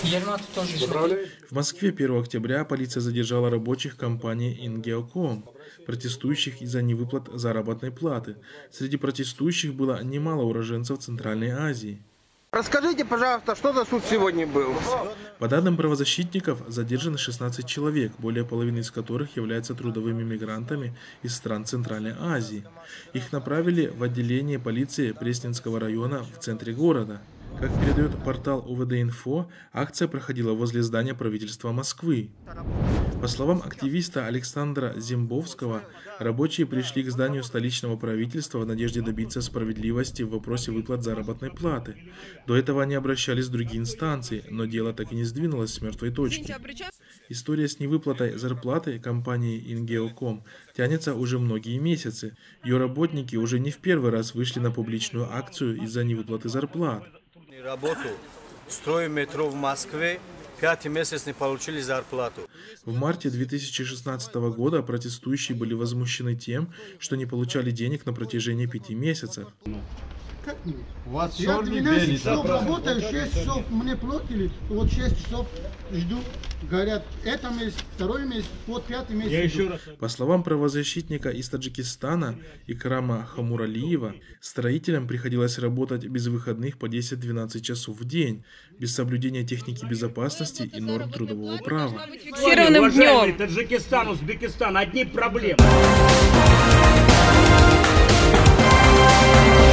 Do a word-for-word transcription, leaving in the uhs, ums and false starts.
В Москве первого октября полиция задержала рабочих компании «Ингеоком», протестующих из-за невыплат заработной платы. Среди протестующих было немало уроженцев Центральной Азии. Расскажите, пожалуйста, что за суд сегодня был? По данным правозащитников, задержаны шестнадцать человек, более половины из которых являются трудовыми мигрантами из стран Центральной Азии. Их направили в отделение полиции Пресненского района в центре города. Как передает портал У В Д-Инфо, акция проходила возле здания правительства Москвы. По словам активиста Александра Зимбовского, рабочие пришли к зданию столичного правительства в надежде добиться справедливости в вопросе выплат заработной платы. До этого они обращались в другие инстанции, но дело так и не сдвинулось с мертвой точки. История с невыплатой зарплаты компании «Ингеоком» тянется уже многие месяцы. Ее работники уже не в первый раз вышли на публичную акцию из-за невыплаты зарплат. Работу. Строим метро в Москве. Пятый месяц не получили зарплату. В марте две тысячи шестнадцатого года протестующие были возмущены тем, что не получали денег на протяжении пяти месяцев. Как нет? У вас я двенадцать часов работаю, шесть часов мне платили, вот шесть часов жду. Говорят, это месяц, второй месяц, вот пятый месяц. Я еще раз... По словам правозащитника из Таджикистана Икрама Хамуралиева, строителям приходилось работать без выходных по десять-двенадцать часов в день, без соблюдения техники безопасности и норм трудового права. Уважаемый Таджикистан, Узбекистан, одни проблемы.